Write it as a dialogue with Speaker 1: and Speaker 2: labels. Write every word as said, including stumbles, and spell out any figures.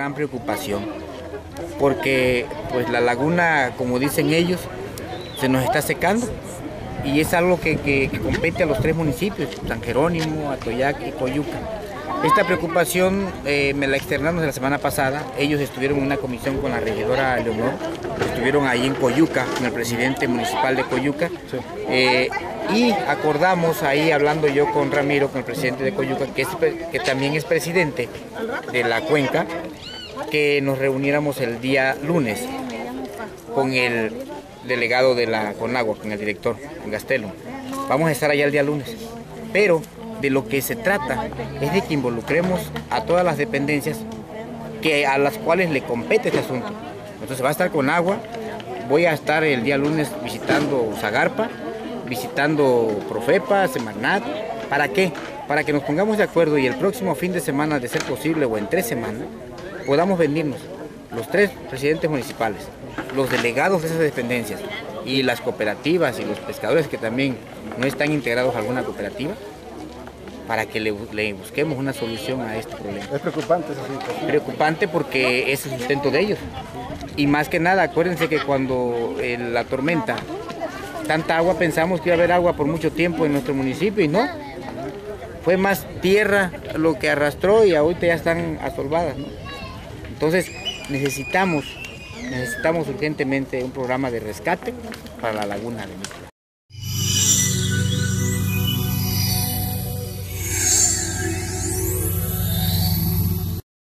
Speaker 1: gran preocupación, porque pues la laguna, como dicen ellos, se nos está secando y es algo que, que, que compete a los tres municipios, San Jerónimo, Atoyac y Coyuca. Esta preocupación eh, me la externamos la semana pasada. Ellos estuvieron en una comisión con la regidora Leonor, estuvieron ahí en Coyuca, con el presidente municipal de Coyuca, sí. eh, y acordamos ahí, hablando yo con Ramiro, con el presidente de Coyuca, que, es, que también es presidente de la cuenca, que nos reuniéramos el día lunes con el delegado de la Conagua, con el director, en Gastelo. Vamos a estar allá el día lunes, pero de lo que se trata es de que involucremos a todas las dependencias que, a las cuales le compete este asunto. Entonces va a estar con agua, voy a estar el día lunes visitando Zagarpa, visitando Profepa, Semarnat. ¿Para qué? Para que nos pongamos de acuerdo y el próximo fin de semana, de ser posible, o en tres semanas, podamos venirnos los tres presidentes municipales, los delegados de esas dependencias y las cooperativas y los pescadores que también no están integrados a alguna cooperativa, para que le, le busquemos una solución a este problema.
Speaker 2: ¿Es preocupante esa situación?
Speaker 1: Preocupante porque es el sustento de ellos. Y más que nada, acuérdense que cuando eh, la tormenta, tanta agua, pensamos que iba a haber agua por mucho tiempo en nuestro municipio y no. Fue más tierra lo que arrastró y ahorita ya están asolvadas, ¿no? Entonces necesitamos, necesitamos urgentemente un programa de rescate para la laguna de Mita.